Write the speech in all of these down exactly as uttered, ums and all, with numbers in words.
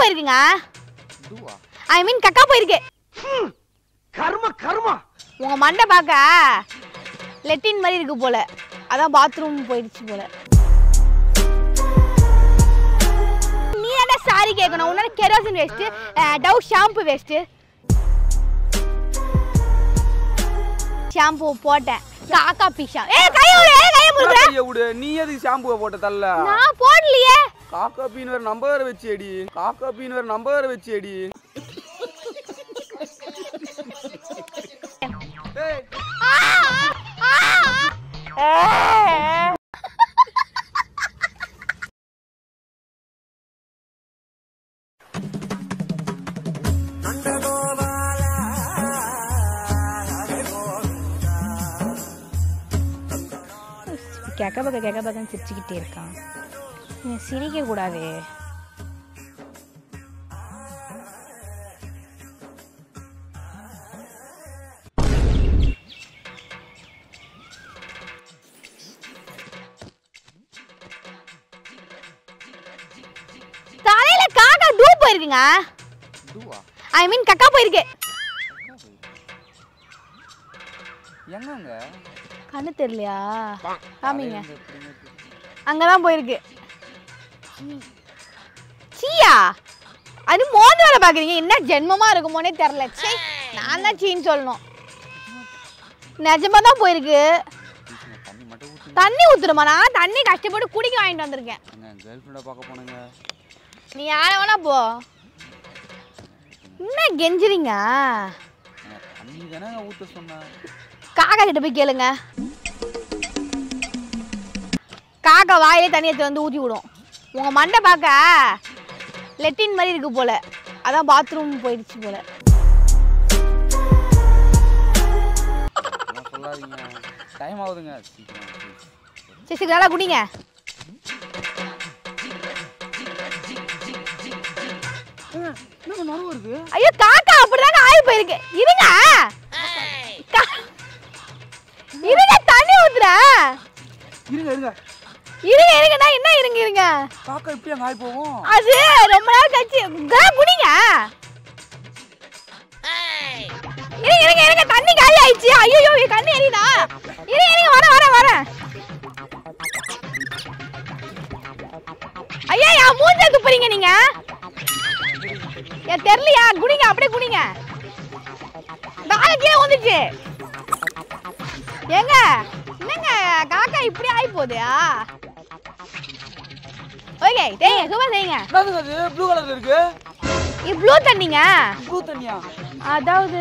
போயிருக்குங்க. ஐ மீன் கக்கா போயிருக்கு. கர்ம கர்மா. உங்க மண்டை பாக்க லெட்டின் மாதிரி இருக்கு போல. அதான் பாத்ரூம் போயிடுச்சு போல. நீ என்ன சாரி கேட்கணும்? உன்னால kerosene waste, Dove shampoo waste. Shampoo போட்டேன். காக்கா பீஷா. ஏய் கைய விடு, ஏய் கைய முறுக்குற. கைய விடு. நீ எதுக்கு ஷாம்புவை போட்ட தள்ள? நான் போடலையே. காக்கா பீன் வேற நம்பர் வெச்சியடி. காக்கா பீன் வேற நம்பர் வெச்சியடி. ஏய் ஆ ஆ கேக்க பக்க கேக்க பக்கன்னு சிரிச்சுக்கிட்டே இருக்கான். சிரிக்க கூடாது. தலையில காக்கா டூ போயிருக்குங்க. ஐ மீன் கக்கா போயிருக்கு. எங்கங்க? கண்ணு தெரியலையா? காமிங்க. அங்கதான் போயிருக்கு. சீயா அது மோந்து வேலை பாக்குறீங்க. என்ன ஜென்மமா இருக்குமோனே தெரியல. சே நான் தான் சீன்னு சொல்லணும். நிஜமா தான் போயிருக்கு. தண்ணி ஊத்துறமா? நான் தண்ணி கஷ்டப்பட்டு குடிக்க வாங்கிட்டு வந்திருக்கேன். நீ யார வேணா போ. என்ன கெஞ்சுறீங்க? காக்கா கிட்ட போய் கேளுங்க. காக்கா வாயிலே தண்ணி எடுத்து வந்து ஊற்றி விடும். உங்க மண்டை பார்க்க லெட்டின் மாதிரி இருக்கு போல. அதான் பாத்ரூம் போயிடுச்சு போல. டைம் ஆகுதுங்க. சரி நல்லா குடிங்க. ஐயோ காக்கா அப்படிதாங்க ஆயி போயிருக்கு. இருங்க இருங்க தண்ணி ஊத்துறேன். இருங்க இருங்க இருங்க இருங்கண்ணா. என்ன இருங்க இருங்க? காக்கா இப்படி அங்க ஆயி போகும். அது ரொம்ப நேரம் கழிச்சு குடிங்க. இருங்க இருங்க இருங்க தண்ணி காலி ஆயிடுச்சு. ஐயோ கண்ணு எரியுதா? இருங்க இருங்க வர வர வர. ஐயா என் மூஞ்ச துப்புறீங்க நீங்க. ஏன் தெரியலையா? குடிங்க அப்படியே குடிங்க. காலை கீழே வந்துச்சு. ஏங்க என்னங்க காக்கா இப்படி ஆகி போகுதா? ஓகே தேங்க சும்மா செய்யுங்க. என்னது அது ப்ளூ கலர்ல இருக்கு? இது ப்ளூ தண்ணிங்க. ப்ளூ தண்ணியா? அதாவது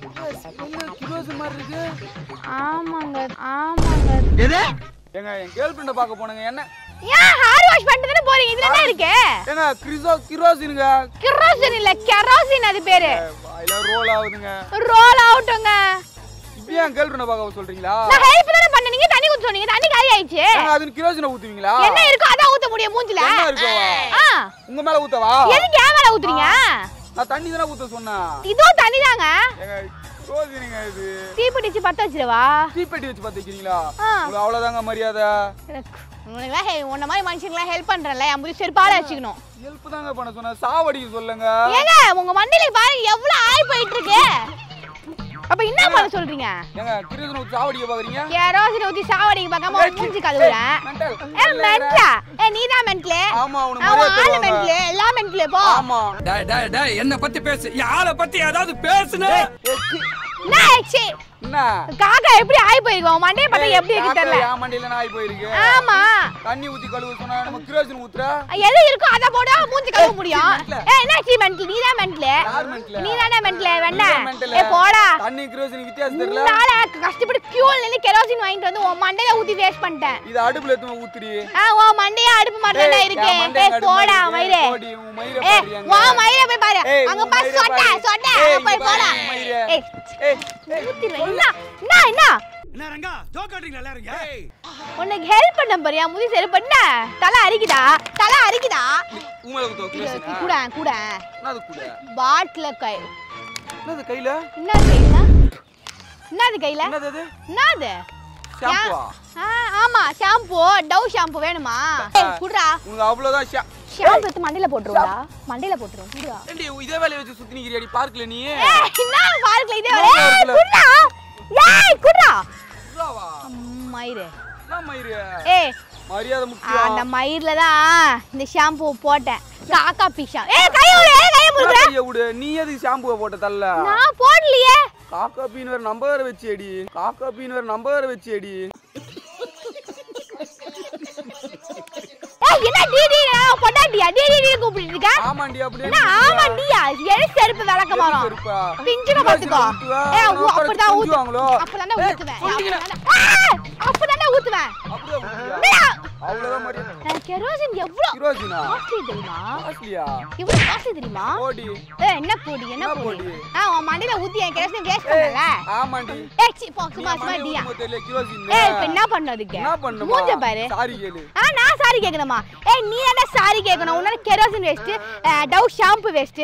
கிரோஸ் மாதிரி இருக்கு. ஆமாங்க ஆமாங்க. எது? ஏங்க என் கேர்ள் ஃப்ரெண்ட பார்க்க போனங்க. என்ன ஏன் ஹேர் வாஷ் பண்ணிட்டு தான போறீங்க? இதுல என்ன இருக்கு? ஏங்க கிரிசோ கிரோசினுங்க. கிரோசின் இல்ல கெரோசின் அது பேரு. வாயில ரோல் ஆவுதுங்க. ரோல் அவுட்ங்க. இப்போ ஏன் கேர்ள் ஃப்ரெண்ட பார்க்க சொல்றீங்களா? நான் ஹெல்ப் தான பண்ண. நீங்க தண்ணி ஊத்த சொன்னீங்க. தண்ணி காலி ஆயிடுச்சு. ஏங்க அது கிரோசின ஊத்துவீங்களா? என்ன இருக்கோ அத ஊத்த முடியும் மூஞ்சில. என்ன இருக்கவா? ஆ உங்க மேல ஊத்தவா? எதுக்கு ஏன் மேல ஊத்துறீங்க? நான் தண்ணி தான ஊத்த சொன்னேன். இதோ தண்ணி தாங்க. ஏங்க ரோசினுங்க இது. தீப்பெட்டி வச்சு பத்த வச்சிரவா? தீப்பெட்டி வச்சு பத்த வைக்கிறீங்களா? உங்களுக்கு அவ்வளவுதாங்க மரியாதை. உனக்குலாம் ஹே உன்ன மாதிரி மனுஷங்கலாம் ஹெல்ப் பண்றல. என் புடி செருப்பால வச்சுக்கணும். ஹெல்ப் தாங்க பண்ண சொன்னா. சாவடிக்க சொல்லுங்க. ஏங்க உங்க மண்டையில பாருங்க எவ்வளவு ஆயி போயிட்டு இருக்கு. அப்ப என்ன பண்ண சொல்றீங்க? ஏங்க கிரிசன ஊத்தி சாவடிக்க பாக்குறீங்க? கெரோசின் ஊத்தி சாவடிக்க பார்க்காம மூஞ்சி கழுவுறேன். ஏ மென்டலா? ஏ நீ தான் மென்டல். ஆமா உனக்கு மரியாதை தருவாங்க. ஆளு மென்டல். எல்லா மென்டல் போ. ஆமா. டேய் டேய் டேய் என்ன பத்தி பேசு. யார பத்தி ஏதாவது பேசுனே. நாச்சி என்ன காக்கா எப்படி ஆயி போயிருக்கு? உன் மண்டைய பத்தி எப்படி இருக்கு தெரியல. யா மண்டையில நான் ஆயி போயிருக்கு. ஆமா தண்ணி ஊத்தி கழுவு சொன்னா நம்ம கிரோசின் ஊத்துற. எது இருக்கோ அத போடா மூஞ்சி கழுவ முடியும். ஏய் என்னாச்சி மென்டல்? நீ தான் மென்டல். யார் மென்டல்? நீ தானே மென்டல். வெண்ண ஏ போடா. தண்ணி கிரோசின் வித்தியாசம் தெரியல. நாளை கஷ்டப்பட்டு கியூல நின்னு கெரோசின் வாங்கிட்டு வந்து உன் மண்டையில ஊத்தி வேஸ்ட் பண்ணிட்டேன். இது அடுப்புல எடுத்து ஊத்துடி. ஆ உன் மண்டைய அடுப்பு மாதிரி தான் இருக்கு. ஏய் போடா மயிரே. போடி உன் மயிரை ஏய் பாருங்க. வா மயிரே போய் பாரு. அங்க பாரு சொட்ட சொட்ட போய் போடா. ஏய் ஏய் ஊத்திடுவேன். என்ன என்ன என்ன ரங்கா ஜோக் ஆடுறீங்க எல்லாரும்? ஏய் உனக்கு ஹெல்ப் பண்ண பாரியா? முதி சரி பண்ண. தலை அரிக்குதா? தலை அரிக்குதா? உங்கள ஊத்து கிரோசின். கூட கூட என்னது கூட? பாட்டில கை. என்னது கையில? என்ன கையில? என்னது கையில? என்னது அது? என்னது? ஷாம்புவா? ஆ ஆமா ஷாம்பு. டவ் ஷாம்பு வேணுமா? ஏய் குடுடா. உங்களுக்கு அவ்வளவுதான் ஷாம்பு எடுத்து மண்டையில போட்டுருவா மண்டையில போட்டுருவோம் குடுடா ஏண்டி இதே வேலைய வச்சு சுத்தி நிக்கிறியாடி பார்க்கல நீ ஏய் என்ன பார்க்கல இதே வேலை குடுடா ஏய் குடுடா குடுவா மயிரே என்ன மயிரு ஏய் மரியாதை முக்கியம் அந்த மயிர்ல தான் இந்த ஷாம்பு போட்டேன் காக்கா பிஷா ஏய் கை விடு ஏய் கை முறுக்குற கைய விடு நீ எதுக்கு ஷாம்புவை போட்ட தள்ள நான் போடலையே காக்கா பீன் வேற நம்பர் வச்சேடி காக்கா பீன் வேற நம்பர் வச்சேடி ஏய் என்ன டிடி பொண்டாட்டியா டிடி டி கூப்பிட்டு இருக்க ஆமாண்டி அப்படியே என்ன ஆமாண்டியா எரி செருப்பு விளக்க மாறோம் பிஞ்சுன பாத்துக்கோ ஏய் அப்பதான் ஊத்துவாங்களோ அப்பதான் ஊத்துவேன் அப்பதான் ஊத்துவேன் அப்படியே ஊத்துறியா அவ்வளவுதான் மரியாதை கெரோசின் எவ்வளவு கெரோசினா காஸ்ட்லி தெரியுமா காஸ்ட்லியா எவ்வளவு காஸ்ட்லி தெரியுமா போடி ஏய் என்ன போடி என்ன போடி ஆ உன் மண்டையில ஊத்தி என் கெரோசின் வேஸ்ட் பண்ணல ஆமாண்டி ஏய் சி போ சும்மா சும்மா டியா தெரியல கெரோசின் ஏய் இப்ப என்ன பண்ணதுக்கு என்ன பண்ணுமா மூஞ்ச பாரு சாரி கேளு ஆ நான் சாரி கேக்கணுமா ஏய் நீ என்ன சாரி கேக்கணும் உன்னால kerosene waste Dove shampoo waste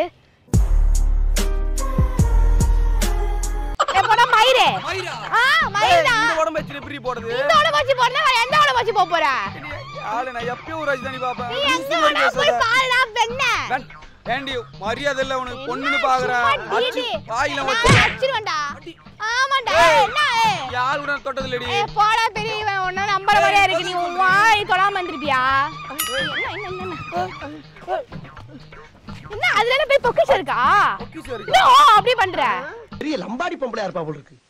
எப்படா மயிரே மயிரா ஆ மயிரா இந்த உடம்பு வச்சு எப்படி போடுது இந்த உடம்பு வச்சு போறனா எந்த உடம்பு வச்சு போப் போற ஆளு நான் எப்பயும் ஒரு ராஜதானி பாப்பேன் நீ எங்க வேணா போய் பாருடா பெண்ணே ஏண்டி மரியாதை இல்ல உனக்கு பொண்ணுன்னு பாக்குறேன் அச்சு வாயில நான் வச்சு அடிச்சிருவேன்டா ஆமாடா என்ன ஏய் யார் கூட தொட்டது இல்லடி ஏய் போடா பெரியவன் உன்ன நம்பர் மாதிரியா இருக்கு நீ உன் வாய் தொடாம வந்திருப்பியா என்ன என்ன என்ன என்ன அதுல என்ன போய் பொக்கிஷம் இருக்கா பொக்கிஷம் இருக்கு என்ன ஓ அப்படி பண்ற பெரிய லம்பாடி பொம்பளையா இருப்பா போல இருக்கு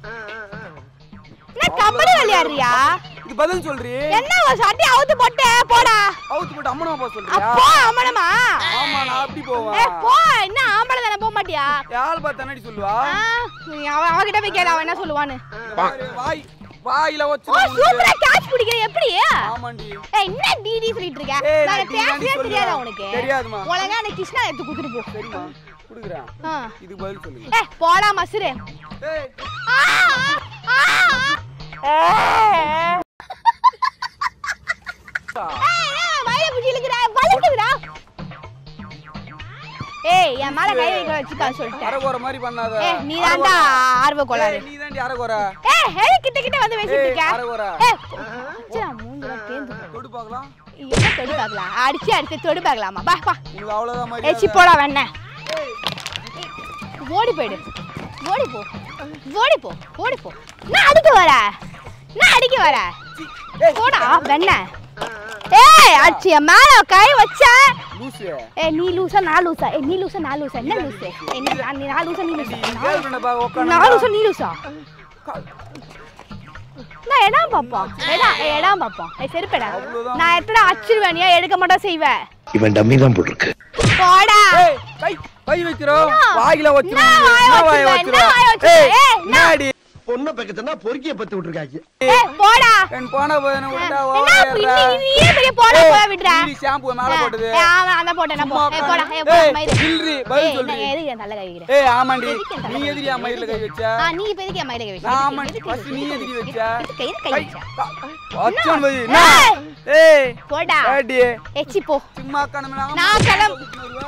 என்ன கபடி விளையாடுறியா இது பதில் சொல்றீ என்ன ஒரு சட்டி அவுத்து போட்டு போடா அவுத்து போட்டு அம்மனமா போ சொல்றியா அப்போ அமனமா ஆமா நான் அப்படி போவேன் ஏய் போ என்ன ஆம்பள தான போக மாட்டியா யார் பார்த்து என்னடி சொல்லுவா ஆ, நீ அவ அவகிட்ட போய் கேள அவ என்ன சொல்லுவான்னு பாரு, வாய் வாயில வச்சு ஓ சூப்பரா கேட்ச் பிடிக்கிற எப்படி ஆமாண்டி ஏய் என்ன டிடி சொல்லிட்டு இருக்க ஏய், நான் நான் டிடி பேசவே சொல்லுவேன். தெரியாதா உனக்கு தெரியாதுமா. ஒழுங்கா அந்த கிருஷ்ணா எடுத்து குடுத்துட்டு போ சரிமா குடுக்குறேன் ஆ. இதுக்கு பதில் சொல்லுங்க ஏய் போடா மசுரு ஏய் ஆ, ஆ, ஆ. ஏய், ஏய், வயிறு பிடிச்சி இழுக்குற, வலிக்குதுடா. ஏய் என் மேல கை வைக்க வச்சுக்கா சொல்லிட்டேன் அரகோர மாதிரி பண்ணாத ஏய் நீ தான்டா ஆர்வ கோளாறு நீ தாண்டி அரகோர ஏய் ஏய் கிட்ட கிட்ட வந்து பேசிட்டு ஏய் இருக்க அரகோர ஏய் அச்சா மூஞ்சில பேந்து தொடு பார்க்கலாம் என்ன தொடு பார்க்கலாம் அடிச்சு அடிச்சு தொடு பார்க்கலாமா பா பா உனக்கு அவ்வளவுதான் மாதிரி ஏச்சி போடா வெண்ணே ஓடி போயிடு ஓடி போ ஓடி போ ஓடி போ நான் அடிக்க வர நான் அடிக்க வர போடா வெண்ணே ஏய் அடிச்சு என் மேல கை வச்ச லூசு ஏய் நீ லூசா நான் லூசா ஏய் நீ லூசா நான் லூசா என்ன லூசு என்ன நான் நீ நான் லூசா நீ லூசா கேர்ள் ஃப்ரெண்ட பா உட்கார்ந்து நான் லூசா நீ லூசா நான் எடா பாப்பா எடா எடா பாப்பா ஏய் செருப்படா நான் எத்தட அச்சிருவேன் நீ எடுக்க மாட்டா செய்வே இவன் டம்மி தான் போட்டுருக்கு போடா ஏய் கை கை வைக்கிறோம் வாயில வச்சிரு நான் வாய் நான் வாய் வச்சிருவேன், வச்சிரு நான் வாய் வச்சிருவேன். ஏய் ஏய், நாடி பொண்ணை பக்கத்துனா பொறுக்கிய பத்து விட்டுருக்காங்க ஏய் போடா என் போன போன விட்டா என்ன ஓடுறா நீ நீயே பெரிய போடா போட விடுற நீ ஷாம்பு மேல போடுது ஏய் ஆமா அத போட்டேன் நான் போ ஏய் போடா ஏய் ஏய், போடா மயிரு இல்லறி, பதில் ஏய் சொல்றி. நான் எதுக்கு என் தலை கை வைக்கிறேன் ஏய் ஆமாண்டி எதுக்கு என் நீ தலை எதிரியா மயில கை வச்ச ஆ நீ இப்ப எதுக்கு என் மயில கை வைக்கிற நான் ஆமாண்டி ஃபர்ஸ்ட் நீ எதிரி வச்ச கை கை கை வச்ச அச்சன் வை நான் ஏய் போடா ஏடி எச்சி போ சும்மா கணமே நான் கிளம்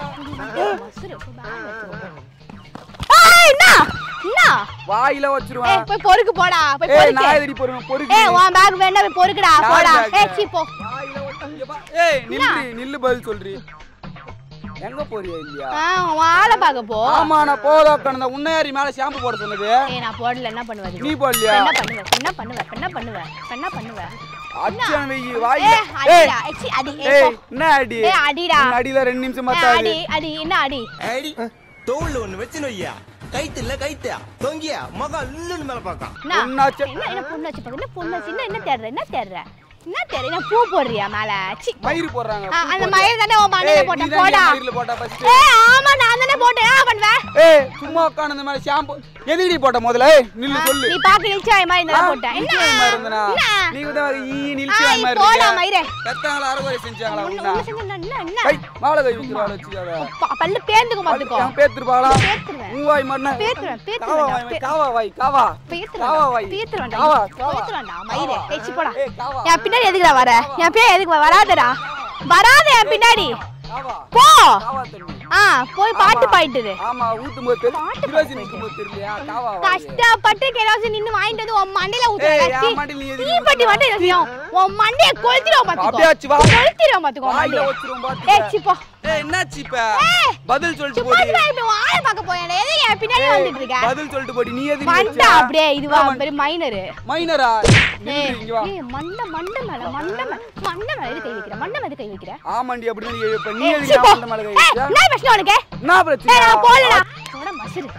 ஏய் என்ன என்ன வாயில ஏய் வச்சிருவேன் போய் பொறுக்கு போடா போய் ஏய் பொறுக்கு நான் எதிரி போறேன் பொறுக்கு ஏய் உன் பேக் வேணா போய் பொறுக்குடா நான் போடா bag. ஏய் சீ போ வாயில வச்சு பா ஏய் நில்லு நில்லு பதில் சொல்றி எங்க போறியா இல்லையா ஆ உன் ஆளை பார்க்க போ ஆமா நான் போதா உட்கார்ந்த உன்னையாரி மேல ஷாம்பு போட சொன்னது ஏய் நான் போடல என்ன பண்ணுவ நீ போடலையா என்ன பண்ணுவ என்ன பண்ணுவ என்ன பண்ணுவ என்ன பண்ணுவ அச்சன் வை வாயில ஏய் அடிடா எச்சி அடி ஏய் ஏய் போ. என்ன அடி ஏய் அடிடா உன் அடியில ரெண்டு நிமிஷம் ஏய், மத்தாது அடி அடி என்ன அடி ஐடி தோல்ல ஒண்ணு வச்சு நொய்யா கைத்து இல்ல கைத்து தொங்கியா மகா இல்லன்னு மேல பாக்க என்ன பொண்ணாச்சு. என்ன என்ன பொண்ணு வச்சு பாக்க என்ன பொண்ணு வச்சு என்ன என்ன தேடுற என்ன தேடுற என்ன தேடுற என்ன பூ போடுறியா மேல சி மயிறு போடுறாங்க ஆ, அந்த மயிர் தானே உன் மண்டையில போட்ட போடா மயிர்ல போட்டா ஃபர்ஸ்ட் ஏய் ஆமா நான் தானே போட்டேன் என்ன பண்ணுவ ஏய் சும்மா உட்கார்ந்து இந்த மேல ஷாம்பு எதுடி போட்ட முதல்ல ஏய் நில்லு சொல்லு நீ பாக்க நிச்சயம் மாதிரி இருந்தா போட்டேன் என்ன நிச்சயம் இருந்தனா என்ன? நீ கூட ஈ ஆ, நிச்சயம் மாதிரி போடா இருக்க மயிரே கத்தாங்கள அரகுறை செஞ்சாங்களா உன்ன உன்ன உன்ன செஞ்ச என்ன என்ன கை மாலை கை விக்கிறாள வச்சுக்காத ப- பல்லு பேந்துக்கும் பாத்துக்கோ அவன் பேத்துருப்பாளா பேத்துருவேன் உன் வாய் மண்ண பேத்துருவேன் காவா பேத்துருவேன் வாய் காவா வாய் காவா காவா வாய் பேத்துருவேன் காவா பேத்துருவேன்டா மயிரே ஏச்சி போடா ஏய் காவா என் பின்னாடி எதுக்குடா வர என் பின்னாடி எதுக்கு வராதடா வராத என் பின்னாடி காவா போ காவா தண்ணி ஆ போய் பாட்டு பாடிட்டு ஆமா ஊத்தும் போது பாட்டு கிரோசின் ஊத்தும் போது தெரியலையா காவா வாய் கஷ்டப்பட்டு கேரோசின் நின்னு வாங்கிட்டு வந்து உன் மண்டையில ஏய் ஊத்துறா என் மண்டையில நீ எதுக்கு தீப்பெட்டி மட்டும் யோசியும் உன் மண்டைய கொளுத்திரோம் பாத்துக்கோ. அப்படியே ஆச்சு வா. கொளுத்திரோம் பாத்துக்கோ வாயில மண்டைய. வச்சிரும் பாத்துக்க. ஏய் சி போ. ஏய் என்னாச்சு இப்ப? பதில் சொல்லிட்டு சும்மா போடி. இப்ப உன் ஆளை பார்க்க போயேன். எதுக்கு என் பின்னாடி வந்துட்டு இருக்க? பதில் சொல்லிட்டு போடி. நீ எதுக்கு மண்டை அப்படியே இதுவா பெரிய மைனர். மைனரா? ஏய் இங்க வா. ஏய் மண்டை மண்டை மேல மண்டை மேல மண்டை மேல எது கை வைக்கிற? மண்டை மேல கை வைக்கிற? ஆமாண்டி அப்படி நீ இப்ப நீ ஏய், எதுக்கு சி போ. அந்த மேல கை ஏய், வச்ச? என்ன பிரச்சனை உனக்கு? என்ன பிரச்சனை? ஏய் நான் போலடா. போடா மசிரு.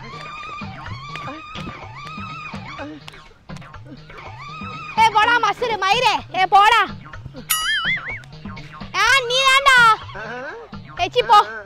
ஏய் போடா மசிரு மயிரே. ஏய் போடா. ஆ நீ தான்டா. ஏய் சி போ.